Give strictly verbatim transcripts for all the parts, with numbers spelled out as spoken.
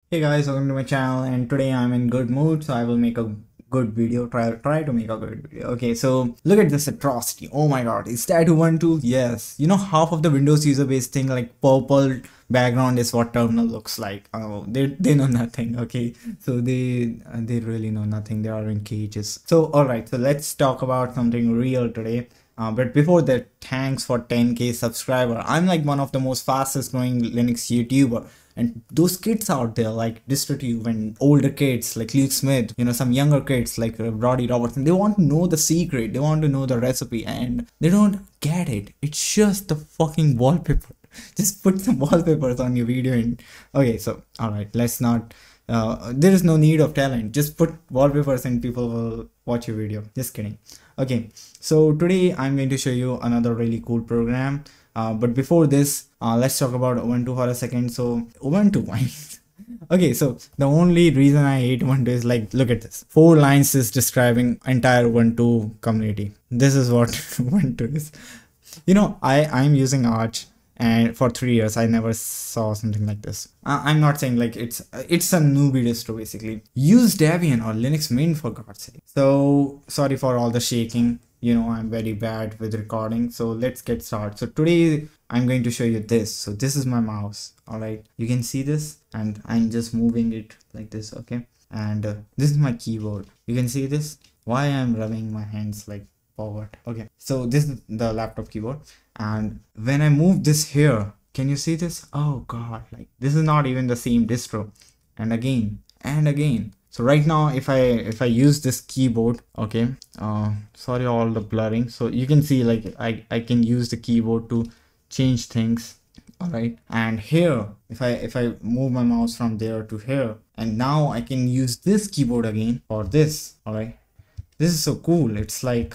Hey guys, welcome to my channel, and today I'm in good mood, so I will make a good video. Try try to make a good video. Okay, so look at this atrocity. Oh my god, is that Ubuntu? Yes. You know, half of the Windows user base think like purple background is what terminal looks like. Oh, they they know nothing. Okay, so they they really know nothing. They are in cages. So all right, so let's talk about something real today. Uh, but before that, thanks for ten K subscriber. I'm like one of the most fastest growing Linux YouTuber. And those kids out there like DistroTube and older kids like Luke Smith, you know, some younger kids like uh, Roddy Robertson, they want to know the secret. They want to know the recipe and they don't get it. It's just the fucking wallpaper. Just put some wallpapers on your video and okay, so all right, let's not uh, there is no need of talent. Just put wallpapers and people will watch your video. Just kidding. Okay, so today I'm going to show you another really cool program. Uh, but before this, uh, let's talk about Ubuntu for a second. So Ubuntu, okay, so the only reason I hate Ubuntu is like, look at this. Four lines is describing entire Ubuntu community. This is what Ubuntu is. You know, I, I'm using Arch. And for three years, I never saw something like this. Uh, I'm not saying like it's it's a newbie distro basically. Use Debian or Linux Mint for God's sake. So sorry for all the shaking. You know, I'm very bad with recording. So let's get started. So today I'm going to show you this. So this is my mouse. All right, you can see this, and I'm just moving it like this. Okay, and uh, this is my keyboard. You can see this. Why I'm rubbing my hands like forward. Okay, so this is the laptop keyboard, and when I move this here, can you see this? Oh god, like this is not even the same distro. And again and again. So right now if I if I use this keyboard, okay, uh sorry all the blurring, so you can see like I, I can use the keyboard to change things. All right, and here if I if I move my mouse from there to here, and now I can use this keyboard again for this. All right, this is so cool. It's like,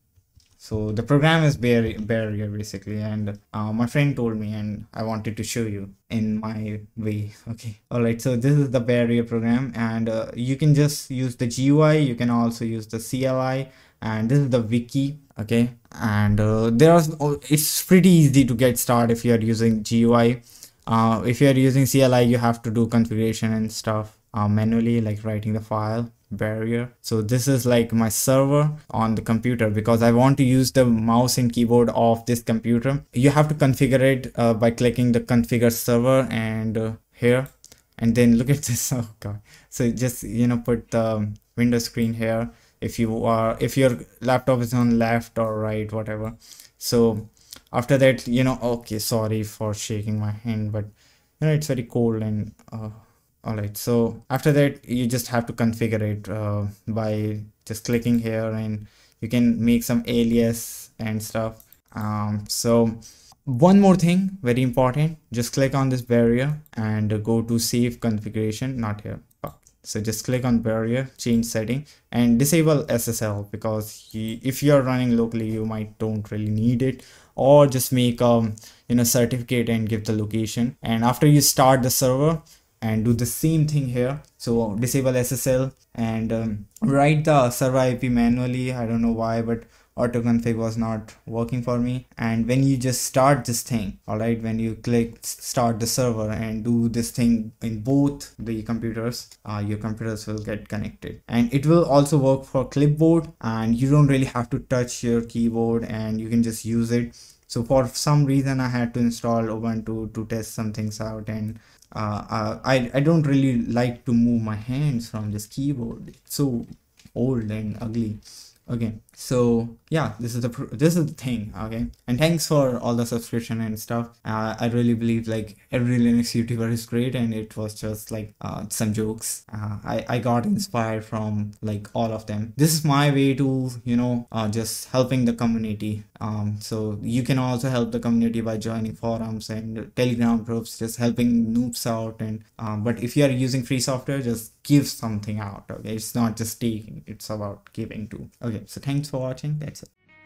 so the program is bar barrier basically, and uh, my friend told me and I wanted to show you in my way. Okay, all right, so this is the barrier program, and uh, you can just use the G U I. You can also use the C L I, and this is the wiki. Okay, and uh, there are it's pretty easy to get started if you are using G U I. Uh, if you are using C L I, you have to do configuration and stuff uh, manually, like writing the file barrier. So this is like my server on the computer because I want to use the mouse and keyboard of this computer. You have to configure it uh, by clicking the configure server and uh, here, and then look at this. Oh god, so just, you know, put the window screen here if you are if your laptop is on left or right, whatever. So after that, you know, okay, sorry for shaking my hand, but you know, it's very cold and uh, all right, so after that you just have to configure it uh, by just clicking here, and you can make some alias and stuff. Um, so one more thing, very important, just click on this barrier and go to save configuration, not here. So just click on barrier, change setting, and disable S S L because you, if you're running locally, you might don't really need it, or just make a you know certificate and give the location. And after you start the server, and do the same thing here. So disable S S L and um, write the server I P manually. I don't know why, but auto config was not working for me. And when you just start this thing, all right, when you click start the server and do this thing in both the computers, uh, your computers will get connected. And it will also work for clipboard, and you don't really have to touch your keyboard and you can just use it. So for some reason I had to install Ubuntu to test some things out, and uh, uh, I, I don't really like to move my hands from this keyboard. It's so old and ugly. Okay, so yeah, this is the this is the thing. Okay, and thanks for all the subscription and stuff. uh, I really believe like every Linux YouTuber is great, and it was just like uh, some jokes. uh, I, I got inspired from like all of them. This is my way to, you know, uh, just helping the community. Um, so you can also help the community by joining forums and Telegram groups, just helping noobs out. And um, but if you are using free software, just give something out. Okay, it's not just taking, it's about giving too. Okay, so thanks for watching. That's it.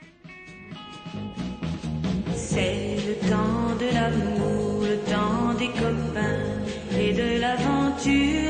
C'est le temps de l'amour, le temps des copains et de l'aventure.